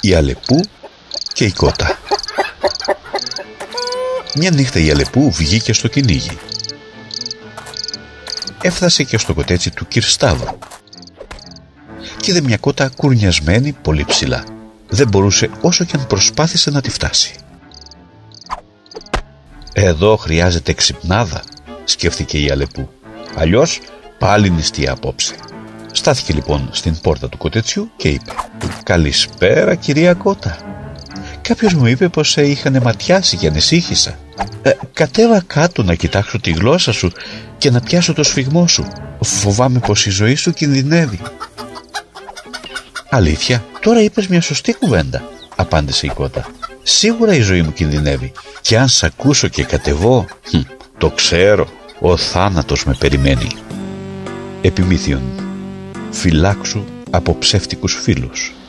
η Αλεπού και η Κότα. Μια νύχτα η Αλεπού βγήκε στο κυνήγι. Έφτασε και στο κοτέτσι του Κυρστάβρου και είδε μια κότα κουρνιασμένη πολύ ψηλά. Δεν μπορούσε όσο και αν προσπάθησε να τη φτάσει. «Εδώ χρειάζεται ξυπνάδα», σκέφτηκε η Αλεπού. «Αλλιώς πάλι νηστεία απόψε». Στάθηκε λοιπόν στην πόρτα του κοτετσιού και είπε: «Καλησπέρα, κυρία Κότα. Κάποιος μου είπε πως σε είχαν ματιάσει και ανησύχησα. Κατέβα κάτω να κοιτάξω τη γλώσσα σου και να πιάσω το σφιγμό σου. Φοβάμαι πως η ζωή σου κινδυνεύει». «Αλήθεια, τώρα είπες μια σωστή κουβέντα», απάντησε η Κότα. «Σίγουρα η ζωή μου κινδυνεύει και αν σ' ακούσω και κατεβώ, το ξέρω, ο θάνατος με περιμένει». Επιμήθειον, φυλάξου από ψεύτικους φίλους.